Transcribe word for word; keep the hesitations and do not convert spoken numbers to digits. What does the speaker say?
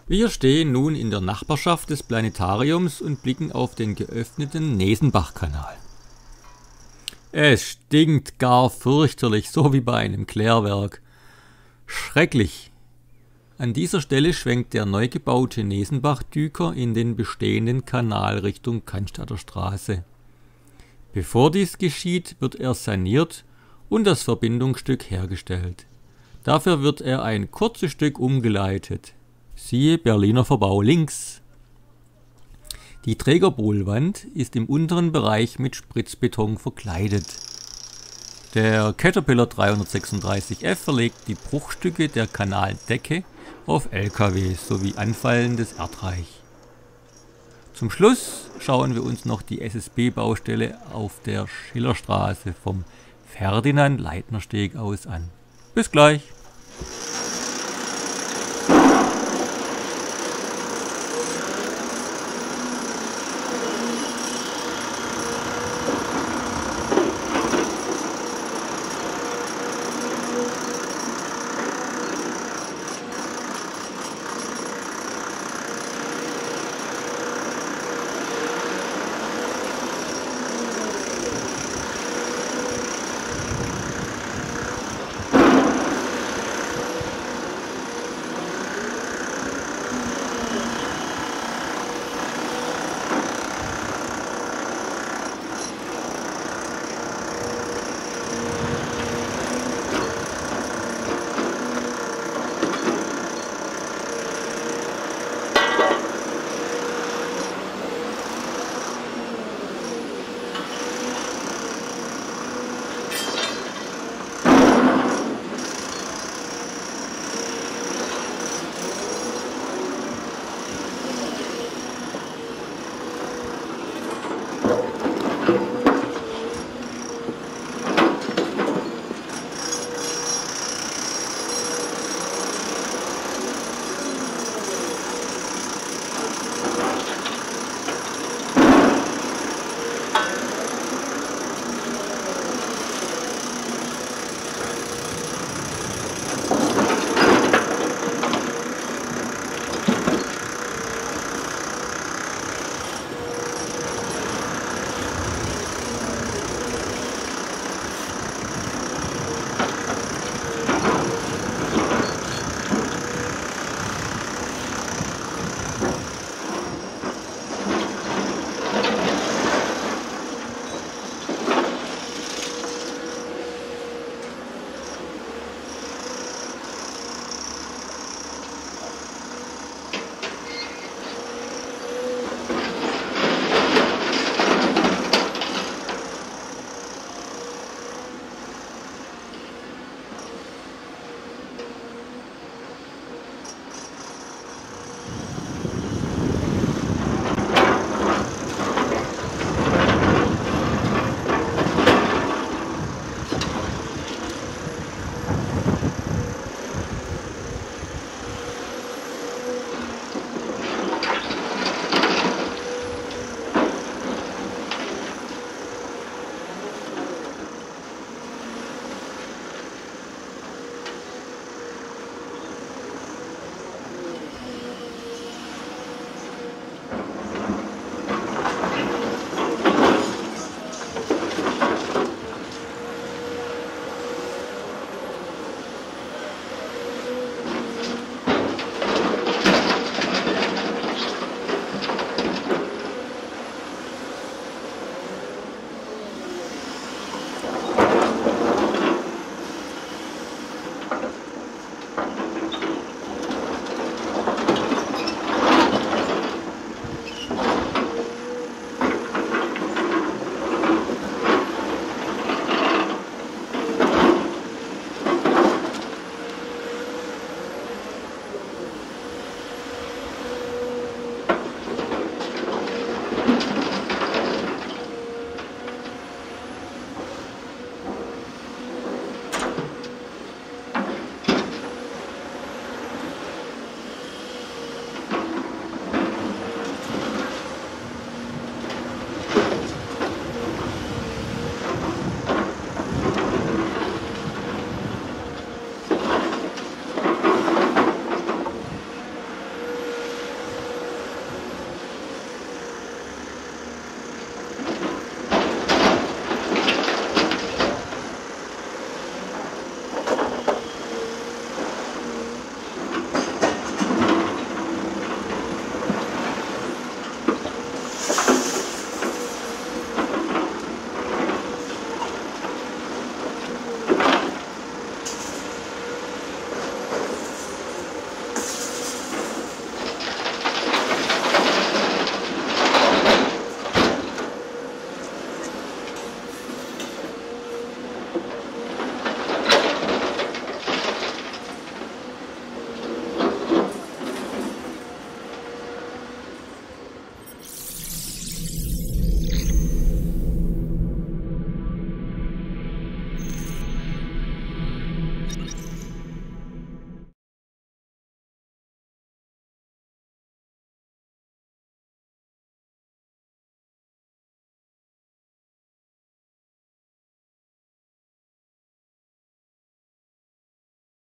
Wir stehen nun in der Nachbarschaft des Planetariums und blicken auf den geöffneten Nesenbachkanal. Es stinkt gar fürchterlich, so wie bei einem Klärwerk. Schrecklich. An dieser Stelle schwenkt der neu gebaute Nesenbach-Düker in den bestehenden Kanal Richtung Cannstatter Straße. Bevor dies geschieht, wird er saniert und das Verbindungsstück hergestellt. Dafür wird er ein kurzes Stück umgeleitet. Siehe Berliner Verbau links. Die Trägerbohlwand ist im unteren Bereich mit Spritzbeton verkleidet. Der Caterpillar dreihundertsechsunddreißig F verlegt die Bruchstücke der Kanaldecke auf L K Ws sowie anfallendes Erdreich. Zum Schluss schauen wir uns noch die S S B-Baustelle auf der Schillerstraße vom Ferdinand-Leitner-Steg aus an. Bis gleich!